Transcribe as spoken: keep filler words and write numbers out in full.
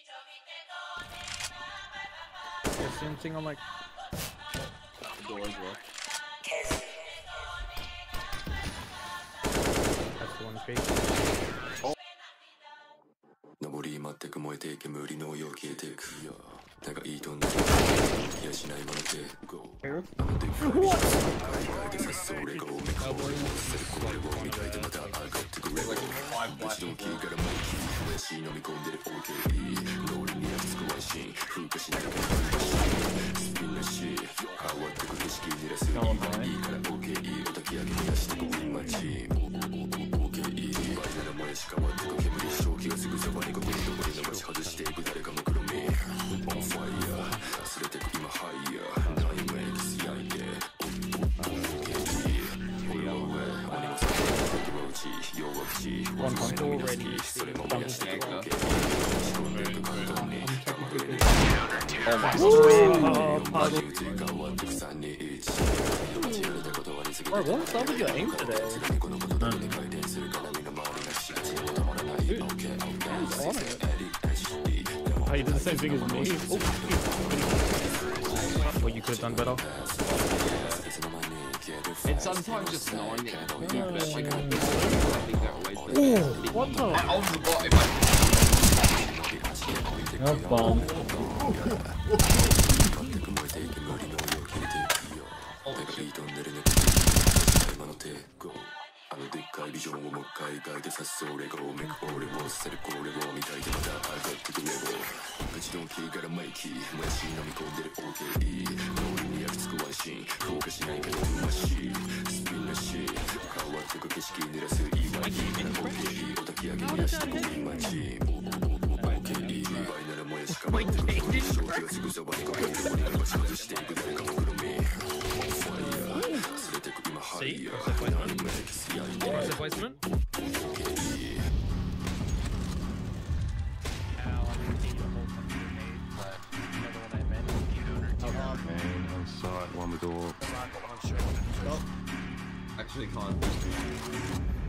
The same thing on like door as well. that's the one face. Oh. 上り全く燃えて煙のよう消えてくよなんかいいとんで気がしないもので Go あのでかい海外でさそれがおめかおりもせるこれを見たいでまた上がってくればぶちの木からマイキーもやし飲み込んでる オーケー 脳裏に焼き付くワンシーン風化しないからスピンなし変わってく景色にらす今いいから オーケー お焚き上げに出してこいマチ オーケー バイならもやし変わってく煙正気がすぐそばにここにどこに伸ばし外していく誰かも黒目 On fire 忘れてく今ハイヤーナインメイクス焼いて オーケー 俺は上鬼も先敵は内弱口私のみな好きそれも燃やしてく オーケー 仕込んでいく簡単にたまるに Oh my god. Bro, what stuff did you aim today? Dude, he's on it. Oh, you did the same thing as me. Oh. What you could have done better. It's sometimes just knowing that you can do better. Like, I think that always Oh, what the? I was the bot if I... No bomb. Oh. あのでっかいビジョンをもう一回描いてさそれがおめく俺をされこれを見たいでまた上がってくればぶちの木からマイキーもやし飲み込んでる オーケー 脳裏に焼き付くワンシーン風化しないからマシスピンなし変わってく景色濡らすいいワイキー オーケー お焚き上げに出してこいマチ オーケー バイならもやし変わってくる正気がすぐそばにここにどこに伸ばし外していく誰かも黒目 On fire 連れてく今ハイヤーナインメイクス What's the placement? Oh, man, I saw it on the door. Actually, can't.